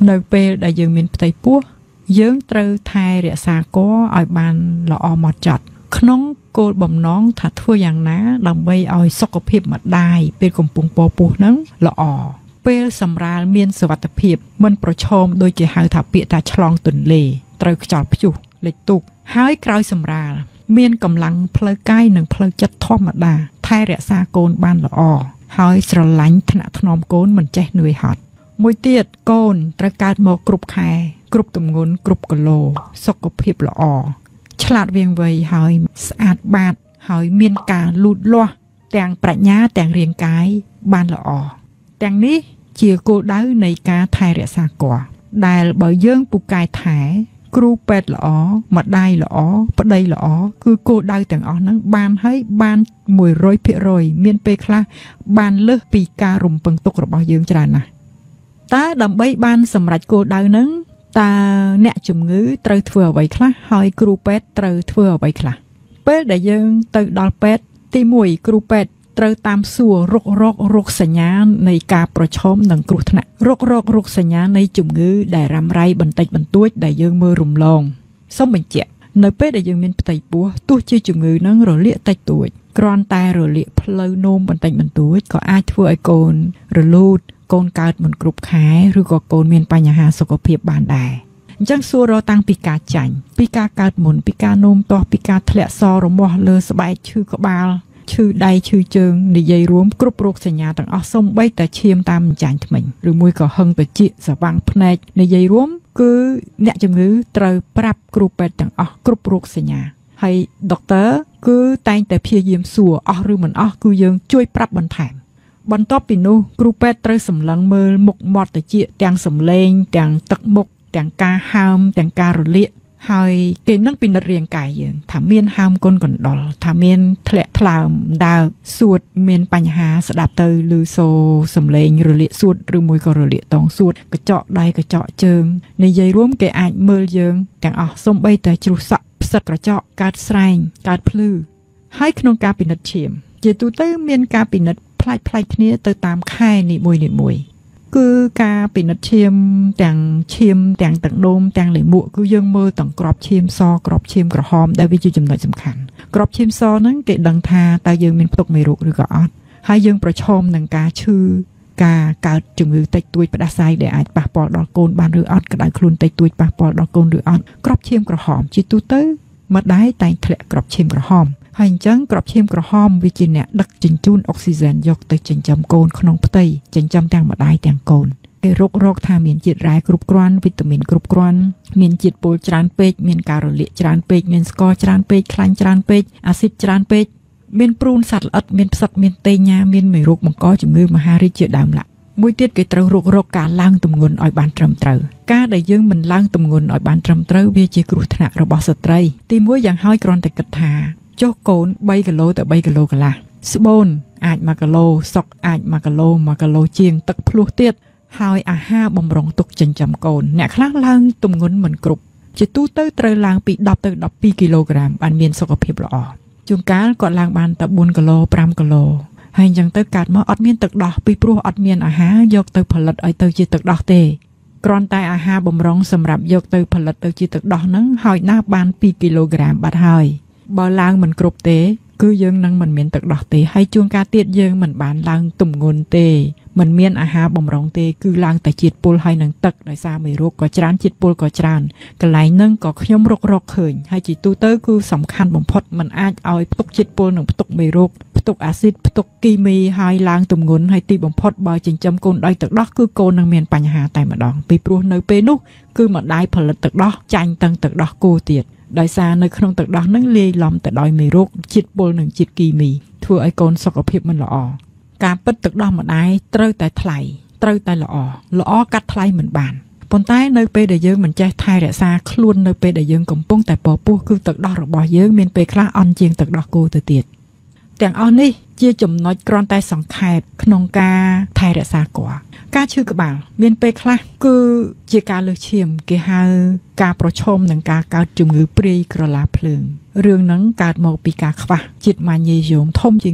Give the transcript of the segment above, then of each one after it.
នៅពេលដែលយើងមានផ្ទៃពោះយើងត្រូវថែរក្សាកឲ្យបានល្អហ្មត់ចត់ក្នុងគោលបំណងថាធ្វើយ៉ាងណាដើម្បីឲ្យសុខភាពម្ដាយពេលកំពុងពពោះហ្នឹងល្អពេលសម្រាលមានសុវត្ថិភាពមិនប្រឈមដូចជាហៅថាពាក្យថាឆ្លងទន្លេត្រូវខ្យល់ព្យុះលិចទូកហើយក្រោយសម្រាលមានកម្លាំងផ្លូវកាយនិងផ្លូវចិត្តធម្មតាថែរក្សាកូនបានល្អហើយស្រឡាញ់ថ្នាក់ថ្នមកូនមិនចេះនឿយហត់មួយទៀតកូនត្រូវកើតមកគ្រប់ខែគ្រប់ទម្ងន់គ្រប់គីឡូសុខភាពល្អឆ្លាតវាងវៃហើយស្អាតបាតហើយមានការលូតលាស់ទាំងប្រាជ្ញាទាំងរាងកាយបានល្អទាំងនេះជាគោលដៅនៃការថែរក្សាកោដែលបើយើងពូកែថែគ្រូពេទ្យល្អម្ដាយល្អប្តីល្អគឺគោលដៅទាំងអស់ហ្នឹងបានហើយបាន 100% មានពេលខ្លះបានលើសពីការរំពឹងទុករបស់យើងច្រើនណាស់តើដើម្បីបានសម្រេចគោលដៅហ្នឹងតើអ្នកជំងឺត្រូវធ្វើអ្វីខ្លះហើយគ្រូពេទ្យត្រូវធ្វើអ្វីខ្លះពេលដែលយើងទៅដល់ពេទ្យទី1គ្រូពេទ្យត្រូវតាមសួររោគសញ្ញានៃការប្រឈមនឹងគ្រោះថ្នាក់រោគសញ្ញានៃជំងឺដែលរ៉ាំរ៉ៃបន្តិចបន្តួចដែលយើងមើលរំលងសូមបញ្ជាក់នៅពេលដែលយើងមានផ្ទៃពោះទោះជាជំងឺនឹងរលាកតិចតួចគ្រាន់តែរលាកផ្លូវនោមបន្តិចបន្តួចក៏អាចធ្វើឲ្យកូនរលូតកូនកើតមិនគ្រប់ខែឬក៏កូនមានបញ្ហាសុខភាពបានដែរអញ្ចឹងសួររកតាំងពីការចាញ់ពីការកើតមុនពីការនោមទាស់ពីការធ្លាក់សរមាស់លើស្បែកឈឺក្បាលឈឺដៃឈឺជើងនិយាយរួមគ្រប់រោគសញ្ញាទាំងអស់សូម្បីតែឈាមតាមចាញ់ធ្មេញឬមួយក៏ហឹងត្រចៀកសវាំងភ្នែកនិយាយរួមគឺអ្នកជំងឺត្រូវប្រាប់គ្រូពេទ្យទាំងអស់គ្រប់រោគសញ្ញាហើយដុកទ័រគឺតែងតែព្យាយាមសួរអស់ឬមិនអស់គឺយើងជួយប្រាប់បន្ថែមបន្ទាប់ពីនោះគ្រូពេទ្យត្រូវសម្លឹងមើលមុខមាត់ត្រចៀកទាំងសម្លេងទាំងទឹកមុខទាំងការហើមទាំងការរលាកហើយគេនឹងពិនិត្យរាងកាយយើងថាមានហើមកូនកណ្ដុរថាមានធ្លាក់ថ្លើមដើរសួតមានបញ្ហាស្ដាប់ទៅឮសូរសំឡេងរលាកសួតឬមួយក៏រលាកតងសួតកញ្ចក់ដៃកញ្ចក់ជើងនិយាយរួមគេអាចមើលយើងទាំងអស់សូម្បីតែជ្រុះសក់ផ្សិតក្រចកកើតស្រែងកើតភ្លឺហើយក្នុងការពិនិត្យឈាមជាទូទៅមានការពិនិត្យផ្លាច់គ្នាទៅតាមខែនីមួយគឺការពិនិត្យឈាមទាំងទឹកនោមទាំងលាមកគឺយើងមើលទាំងក្របឈាមសក្របឈាមក្រហមដែលវាជាចំណុចសំខាន់ក្របឈាមសហ្នឹងគេដឹងថាតើយើងមានផ្ទុកមេរោគឬក៏អត់ហើយយើងប្រឈមនឹងការឈឺការកើតជំងឺតិចតួចផ្ដាសាយដែលអាចប៉ះពាល់ដល់កូនបានឬអត់ក្តៅខ្លួនតិចតួចប៉ះពាល់ដល់កូនឬអត់ក្របឈាមក្រហមជាទូទៅម្ដាយតែងធ្លាក់ក្របឈាមក្រហមហើយអញ្ចឹងក្របឈាមក្រហមវាជាអ្នកដឹកជញ្ជូនអុកស៊ីហ្សែនយកទៅចិញ្ចឹមកូនក្នុងផ្ទៃចិញ្ចឹមទាំងម្ដាយទាំងកូនគេរកថាមានជាតិរ៉ែគ្រប់គ្រាន់វីតាមីនគ្រប់គ្រាន់មានជាតិពុលច្រើនពេកមានការរលាកច្រើនពេកមានស្ករច្រើនពេកខ្លាញ់ច្រើនពេកអាស៊ីតច្រើនពេកមានព្រូនសត្វល្អិតមានផ្សិតមានតេញ៉ាមានមេរោគបង្កជំងឺមហារីកជាដើមឡាមួយទៀតគេត្រូវរកការឡើងទម្ងន់ឲ្យបានត្រឹមត្រូវការដែលយើងមិនឡើងទម្ងន់ឲ្យបានត្រឹមត្រូវវាជាគ្រោះថ្នាក់របស់ស្ត្រីទីមួយយ៉ាងហើយគ្រាន់តែគិតថាចុះកូន3គីឡូទៅ3គីឡូកន្លះស្បូនអាច1គីឡូសុកអាច1គីឡូជាងទឹកភ្លោះទៀតហើយអាហារបម្រុងទុកចិញ្ចឹមកូនអ្នកខ្លះឡើងទម្ងន់មិនគ្រប់ជាទូទៅត្រូវឡើងពី10ទៅ12គីឡូក្រាមបានមានសុខភាពល្អជួនកាលគាត់ឡើងបានតែ4គីឡូ5គីឡូហើយអញ្ចឹងទៅកើតមកអត់មានទឹកដោះពីព្រោះអត់មានអាហារយកទៅផលិតឲ្យទៅជាទឹកដោះទេគ្រាន់តែអាហារបម្រុងសម្រាប់យកទៅផលិតទៅជាទឹកដោះហ្នឹងហើយណាស់បាន2គីឡូក្រាមបាត់ហើយបើឡើងមិនគ្រប់ទេគឺយើងនឹងមិនមានទឹកដោះទេហើយជួនកាលទៀតយើងមិនបានឡើងទម្ងន់ទេមិនមានអាហារបម្រុងទេគឺឡើងតែជាតិពុលហើយនឹងទឹកដោយសារមេរោគក៏ច្រើនជាតិពុលក៏ច្រើនកន្លែងហ្នឹងក៏ខ្ញុំរកឃើញហើយជាទូទៅគឺសំខាន់បំផុតมันអាចឲ្យផ្ទុកជាតិពុលនិងផ្ទុកមេរោគផ្ទុកអាស៊ីតផ្ទុកគីមីហើយឡើងទម្ងន់ហើយទីបំផុតបើចិញ្ចឹមកូនដោយទឹកដោះគឺកូននឹងមានបញ្ហាតែម្ដងពីព្រោះនៅពេលនោះគឺម្ដាយផលិតទឹកដោះចាញ់ទាំងទឹកដោះគោទៀតដោយសារនៅក្នុងទឹកដោះនឹងលាយឡំទៅដោយមេរោគជាតិពុលនិងជាតិគីមីធ្វើឲ្យកូនសុខភាពមិនល្អការពិតទឹកដោះម្ដាយត្រូវតែថ្លៃត្រូវតែល្អកាត់ថ្លៃមិនបានប៉ុន្តែនៅពេលដែលយើងមិនចេះថែរក្សាខ្លួននៅពេលដែលយើងកំពុងតែពពោះគឺទឹកដោះរបស់យើងមានពេលខ្លះអន់ជាងទឹកដោះគោទៅទៀតទាំងអស់នេះជាចំណុចគ្រាន់តែសង្ខេបក្នុងការថែរក្សាគភ៌ការឈឺក្បាលមានពេលខ្លះគឺជាការលើសឈាមគេហៅការប្រឈមនឹងការកើតជំងឺព្រាយក្រឡាភ្លើងរឿងហ្នឹងកើតមកពីការខ្វះជាតិម៉ាញ៉េស្យូមធំជាងគេ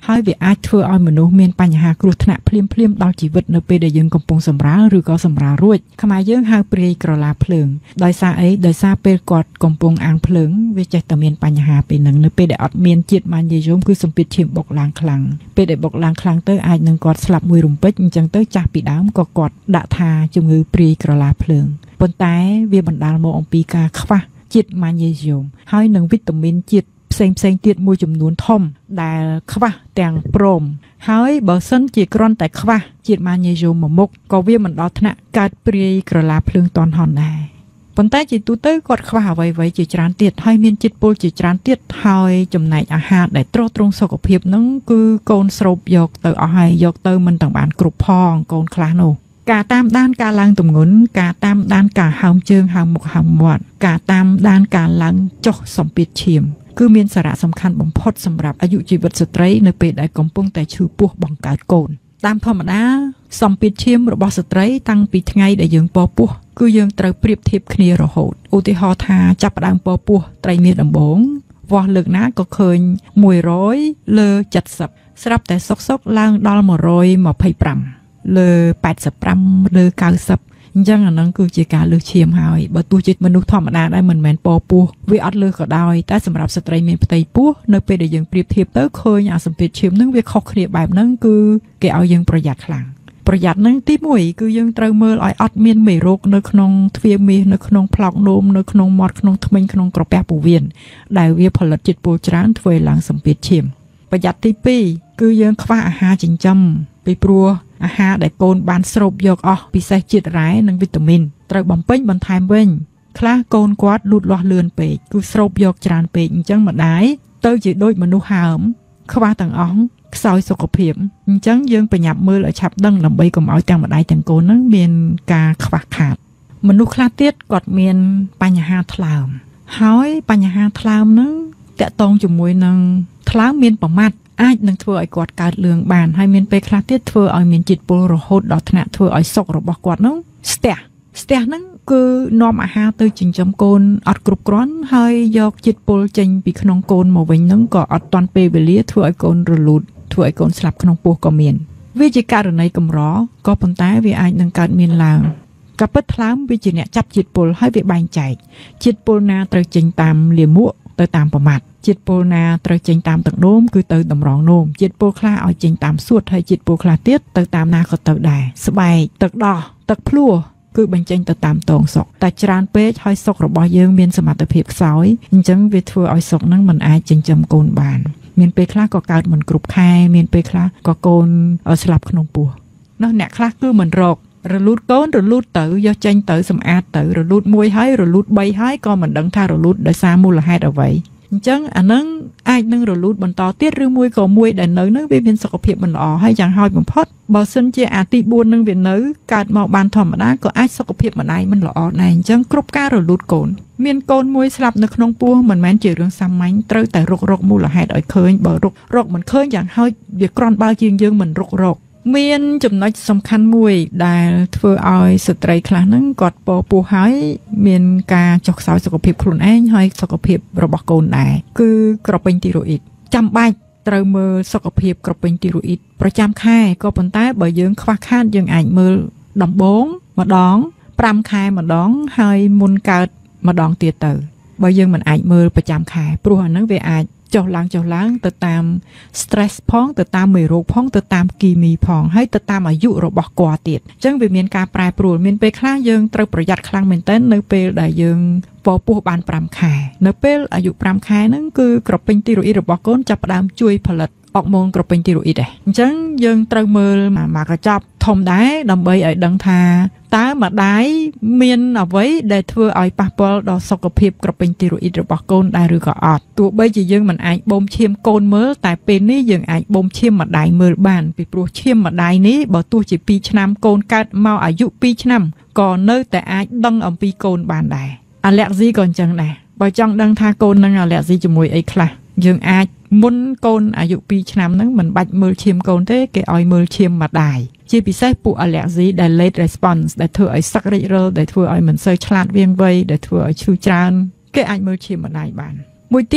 ហើយវាអាចធ្វើឲ្យមនុស្សមានបញ្ហាគ្រោះថ្នាក់ភ្លាមដល់ជីវិតនៅពេលដែលយើងកំពុងសម្រាលឬក៏សម្រាលរួចខ្មែរយើងហៅព្រាយក្រឡាភ្លើងដោយសារអីដោយសារពេលគាត់កំពុងអាំងភ្លើងវាចេះតែមានបញ្ហាពេលហ្នឹងនៅពេលដែលអត់មានជាតិម៉ាញ៉េស្យូមគឺសម្ពាធឈាមបុកឡើងខ្លាំងពេលដែលបុកឡើងខ្លាំងទៅអាចនឹងគាត់ស្លាប់មួយរំពេចអញ្ចឹងទៅចាស់ពីដើមក៏គាត់ដាក់ថាជំងឺព្រាយក្រឡាភ្លើងប៉ុន្តែវាបណ្ដាលមកអំពីការខ្វះជាតិម៉ាញ៉េស្យូមហើយនិងវីតាមីនជាតិផ្សេងទៀតមួយចំនួនធំដែលខ្វះទាំងព្រមហើយបើសិនជាគ្រាន់តែខ្វះជាតិម៉ាញ៉េស្យូមមួយមុខក៏វាមិនដល់ថ្នាក់កើតព្រាយក្រឡាភ្លើងតន់ហន់ដែរប៉ុន្តែជាទូទៅគាត់ខ្វះអ្វីៗជាច្រើនទៀតហើយមានជាតិពុលជាច្រើនទៀតហើយចំណែកអាហារដែលទ្រទ្រង់សុខភាពហ្នឹងគឺកូនស្រូបយកទៅអស់ហើយយកទៅមិនទាំងបានគ្រប់ផងកូនខ្លះនោះការតាមដានការឡើងទម្ងន់ការតាមដានការហើមជើងហើមមុខហើមមាត់ការតាមដានការឡើងចុះសម្ពាធឈាមគឺមានសារៈសំខាន់បំផុតសម្រាប់អាយុជីវិតស្ត្រីនៅពេលដែលកំពុងតែឈឺពោះបង្កើតកូនតាមធម្មតាសម្ពាធឈាមរបស់ស្ត្រីតាំងពីថ្ងៃដែលយើងពពោះគឺយើងត្រូវប្រៀបធៀបគ្នារហូតឧទាហរណ៍ថាចាប់ផ្ដើមពពោះត្រីមាសដំបូងវាស់លើកណាក៏ឃើញ100លើ70ស្រាប់តែសុកឡើងដល់125លើ85លើ90អញ្ចឹងអាហ្នឹងគឺជាការលើសឈាមហើយបើទោះជាមនុស្សធម្មតាដែរមិនមែនពពោះវាអត់លើសក៏ដោយតែសម្រាប់ស្ត្រីមានផ្ទៃពោះនៅពេលដែលយើងប្រៀបធៀបទៅឃើញអាសម្ពាធឈាមហ្នឹងវាខុសគ្នាបែបហ្នឹងគឺគេឲ្យយើងប្រយ័ត្នខ្លាំងប្រយ័ត្នហ្នឹងទី1គឺយើងត្រូវមើលឲ្យអត់មានមេរោគនៅក្នុងទ្វារមាសនៅក្នុងប្លោកនោមនៅក្នុងមាត់ក្នុងធ្មេញក្នុងក្រពះពោះវៀនដែលវាផលិតជាតិពុលច្រើនធ្វើឲ្យឡើងសម្ពាធឈាមប្រយ័ត្នទី2គឺយើងខ្វះអាហារចិញ្ចឹមពីព្រោះអាហារដែលកូនបានស្រូបយកអស់ពិសេសជាតិរ៉ែនិងវីតាមីនត្រូវបំពេញបន្ថែមវិញខ្លះកូនគាត់លូតលាស់លឿនពេកគឺស្រូបយកច្រើនពេកអញ្ចឹងម្ដាយទៅជាដូចមនុស្សហើមខ្វះទាំងអស់ខ្សោយសុខភាពអញ្ចឹងយើងប្រញាប់មើលឲ្យឆាប់ដឹងដើម្បីកុំឲ្យទាំងម្ដាយទាំងកូននឹងមានការខ្វះខាតមនុស្សខ្លះទៀតគាត់មានបញ្ហាថ្លើមហើយបញ្ហាថ្លើមនឹងតាក់ទងជាមួយនឹងថ្លើមមានប្រមាថអាចនឹងធ្វើឲ្យគាត់កើតលឿងបានហើយមានពេលខ្លះទៀតធ្វើឲ្យមានជាតិពុលរហូតដល់ថ្នាក់ធ្វើឲ្យសុខរបស់គាត់នោះស្ទះហ្នឹងគឺនាំអាហារទៅចិញ្ចឹមកូនអត់គ្រប់គ្រាន់ហើយយកជាតិពុលចេញពីក្នុងកូនមកវិញហ្នឹងក៏អត់ទាន់ពេលវេលាធ្វើឲ្យកូនរលូតធ្វើឲ្យកូនស្លាប់ក្នុងពោះក៏មានវាជាករណីកម្រក៏ប៉ុន្តែវាអាចនឹងកើតមានឡើងក៏ពិតថ្លើមវាជាអ្នកចាប់ជាតិពុលហើយវាបែងចែកជាតិពុលណាត្រូវចេញតាមលាមកទៅតាមប្រមាត់ជាតិពុលណាត្រូវចេញតាមទឹកនោមគឺទៅតម្រងនោមជាតិពុលខ្លះឲ្យចេញតាមសួតហើយជាតិពុលខ្លះទៀតទៅតាមណាក៏ទៅដែរស្បែកទឹកដោះទឹកភ្លោះគឺបញ្ចេញទៅតាមតងសុកតែច្រើនពេកហើយសុករបស់យើងមានសមត្ថភាពខ្សោយអញ្ចឹងវាធ្វើឲ្យសុកហ្នឹងមិនអាចចិញ្ចឹមកូនបានមានពេលខ្លះក៏កើតមិនគ្រប់ខែមានពេលខ្លះក៏កូនស្លាប់ក្នុងពោះនោះអ្នកខ្លះគឺមិនរករលូតកូនរលូតទៅយកចេញទៅសម្អាតទៅរលូត1ហើយរលូត3ហើយក៏មិនដឹងថារលូតដោយសារមូលហេតុអ្វីអញ្ចឹងអានឹងអាចនឹងរលូតបន្តទៀតឬមួយក៏មួយដែលនៅនឹងវាមានសុខភាពមិនល្អហើយយ៉ាងហោចបំផុតបើសិនជាអាទី4នឹងវានៅកើតមកបានធម្មតាក៏អាចសុខភាពម្ដាយមិនល្អដែរអញ្ចឹងគ្រប់ការរលូតកូនមានកូនមួយស្លាប់នៅក្នុងពោះមិនមែនជារឿងសាមញ្ញត្រូវតែរកមូលហេតុឲ្យឃើញបើរកមិនឃើញយ៉ាងហោចវាក្រាន់បើជាងយើងមិនរកមានចំណុចសំខាន់មួយដែលធ្វើឲ្យស្ត្រីខ្លះហ្នឹងគាត់ពោះហើយមានការចុះខ្សោយសុខភាពខ្លួនឯងហើយសុខភាពរបស់កូនដែរគឺក្រពេញទីរ៉ូអ៊ីតចាំបាច់ត្រូវមើលសុខភាពក្រពេញទីរ៉ូអ៊ីតប្រចាំខែក៏ប៉ុន្តែបើយើងខ្វះខាតយើងអាចមើលដំបូងម្ដង5ខែម្ដងហើយមុនកើតម្ដងទៀតទៅបើយើងមិនអាចមើលប្រចាំខែព្រោះអាហ្នឹងវាអាចចុះឡើងទៅតាម stress ផងទៅតាមមេរោគផងទៅតាមគីមីផងហើយទៅតាមអាយុរបស់គាត់ទៀតអញ្ចឹងវាមានការប្រែប្រួលមានពេលខ្លះយើងត្រូវប្រយ័ត្នខ្លាំងមែនទែននៅពេលដែលយើងពោះបាន5ខែនៅពេលអាយុ5ខែហ្នឹងគឺក្រពេញទីរ៉ូអ៊ីតរបស់កូនចាប់ផ្ដើមជួយផលិតអរម៉ូនក្រពេញទីរ៉ូអ៊ីតដែរអញ្ចឹងយើងត្រូវមើលមកកញ្ចប់ធំដែរដើម្បីឲ្យដឹងថាតើម្ដាយមានអ្វីដែលធ្វើឲ្យប៉ះពាល់ដល់សុខភាពក្រពេញទីរ៉ូអ៊ីតរបស់កូនដែរឬក៏អត់ទោះបីជាយើងមិនអាចបូមឈាមកូនមើលតែពេលនេះយើងអាចបូមឈាមម្ដាយមើលបានពីព្រោះឈាមម្ដាយនេះបើទោះជា2ឆ្នាំកូនកើតមកអាយុ2ឆ្នាំក៏នៅតែអាចដឹងអំពីកូនបានដែរអាឡែកស៊ីក៏អញ្ចឹងដែរបើចង់ដឹងថាកូននឹងអាឡែកស៊ីជាមួយអីខ្លះយើងអាចមុនកូនអាយុ2ឆ្នាំហ្នឹងមិនបាច់មើលឈាមកូនទេគេឲ្យមើលឈាមម្ដាយជាពិសេសពួក allergy ដែល late response ដែលធ្វើឲ្យសឹករិចរិលដែលធ្វើឲ្យមិនសូវឆ្លាតវាងវៃដែលធ្វើឲ្យឈឺច្រើនគេអាចមើលឈាមម្ដាយបានមួយទៀត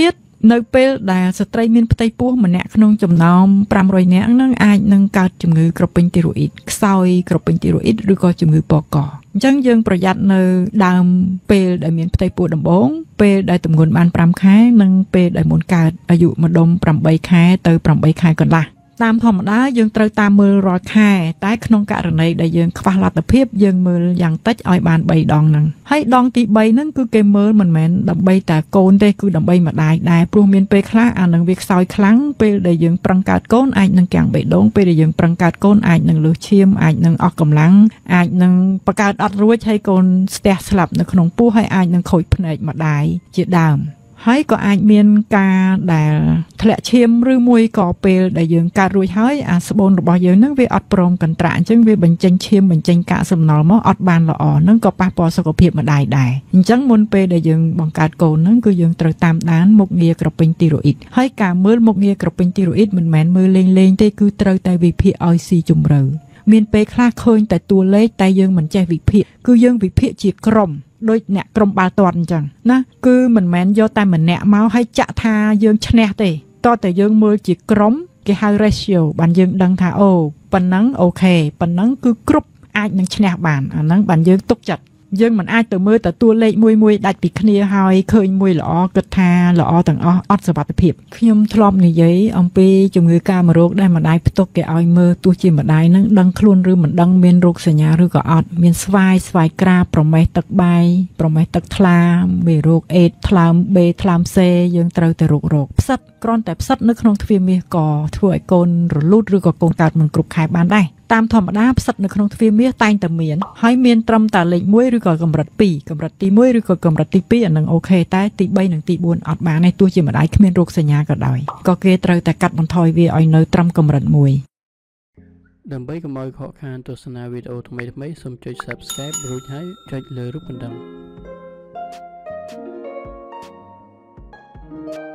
នៅពេលដែលស្ត្រីមានផ្ទៃពោះម្នាក់ក្នុងចំណោម500នាក់នឹងអាចនឹងកើតជំងឺក្រពេញទីរ៉ូអ៊ីតខ្សោយក្រពេញទីរ៉ូអ៊ីតឬក៏ជំងឺពកអញ្ចឹងយើងប្រយ័ត្ននៅដើមពេលដែលមានផ្ទៃពោះដំបូងពេលដែលទម្ងន់បាន5ខែនិងពេលដែលមុនកើតអាយុម្ដុំ8ខែទៅ8ខែកន្លះតាមធម្មតាយើងត្រូវតាមមើលរាល់ខែតែក្នុងករណីដែលយើងខ្វះលទ្ធភាពយើងមើលយ៉ាងតិចឲ្យបាន3ដងហ្នឹងហើយដងទី3ហ្នឹងគឺគេមើលមិនមែនដើម្បីតែកូនទេគឺដើម្បីម្ដាយដែរព្រោះមានពេលខ្លះអានឹងវាខ្សោយខ្លាំងពេលដែលយើងប្រឹងកើតកូនអាចនឹងកាំងបេះដូងពេលដែលយើងប្រឹងកើតកូនអាចនឹងលើសឈាមអាចនឹងអស់កម្លាំងអាចនឹងបង្កើតអត់រួចហើយកូនស្ទះស្លាប់នៅក្នុងពោះហើយអាចនឹងខូចភ្នែកម្ដាយជាដើមហើយក៏អាចមានការដែលធ្លាក់ឈាមឬមួយក៏ពេលដែលយើងកើតរួចហើយអាស្បូនរបស់យើងនឹងវាអត់ព្រមកន្ត្រាក់អញ្ចឹងវាបញ្ចេញឈាមបញ្ចេញកាកសំណល់មកអត់បានល្អនឹងក៏ប៉ះពាល់សុខភាពម្ដាយដែរអញ្ចឹងមុនពេលដែលយើងបង្កើតកូននឹងគឺយើងត្រូវតាមដានមុខងារក្រពេញទីរ៉ូអ៊ីតហើយការមើលមុខងារក្រពេញទីរ៉ូអ៊ីតមិនមែនមើលលេងទេគឺត្រូវតែវិភាគឲ្យស៊ីជម្រៅមានពេលខ្លះឃើញតែតួលេខតែយើងមិនចេះវិភាគគឺយើងវិភាគជាក្រុមដូចអ្នកក្រុមបាល់ទាត់អញ្ចឹងណាគឺមិនមែនយកតែម្នាក់មកហើយចាក់ថាយើងឈ្នះទេតោះតែយើងមើលជាក្រុមគេហៅ ratio បានយើងដឹងថាអូប៉ុណ្ណឹងអូខេប៉ុណ្ណឹងគឺគ្រប់អាចនឹងឈ្នះបានអាហ្នឹងបានយើងទុកចិត្តយើងមិនអាចទៅមើលតែតួលេខមួយដាច់ពីគ្នាហើយឃើញមួយល្អគិតថាល្អទាំងអស់អត់សុវត្ថិភាពខ្ញុំធ្លាប់និយាយអំពីជំងឺកាមរោគដែលម្ដាយផ្ទុកគេឲ្យមើលទោះជាម្ដាយនឹងដឹងខ្លួនឬមិនដឹងមានរោគសញ្ញាឬក៏អត់មានស្វាយក្រាបប្រមេះទឹកបាយប្រមេះទឹកថ្លាមេរោគអេដថ្លើមបេថ្លើមសេយើងត្រូវតែរោគផ្សិតគ្រាន់តែផ្សិតនៅក្នុងទ្វារមាសក៏ធ្វើឲ្យកូនរលូតឬក៏កូនកើតមិនគ្រប់ខែបានដែរតាមធម្មតាផ្សិតនៅក្នុងទ្វារមាសតែងតែមានហើយមានត្រឹមតែលេខ1ឬក៏កម្រិត2កម្រិតទី1ឬក៏កម្រិតទី2អានឹងអូខេតែទី3និងទី4អត់បានទេទោះជាម្ដាយគ្មានរោគសញ្ញាក៏ដោយក៏គេត្រូវតែកាត់បន្ថយវាឲ្យនៅត្រឹមកម្រិត1 ដើម្បីកុំឲ្យខកខានទស្សនាវីដេអូថ្មីៗសូមចុច Subscribe រួចហើយចុចលើរូបកណ្ដឹង